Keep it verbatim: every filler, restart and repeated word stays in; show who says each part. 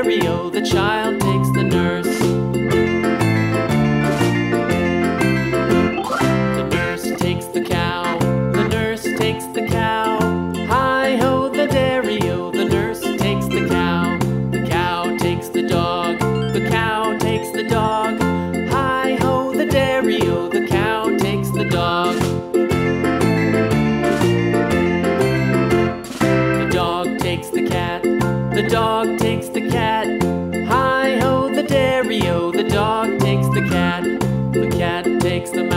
Speaker 1: dairy-o, the child takes the nurse. The nurse takes the cow, the nurse takes the cow. Hi-ho, the dairy-o, the nurse takes the cow. The cow takes the dog, the cow takes the dog. Hi-ho, the dairy-o, the cow takes the dog. The dog takes the cat, the dog takes the cat. Hi-ho, the dairy-o, the dog takes the cat. The cat takes the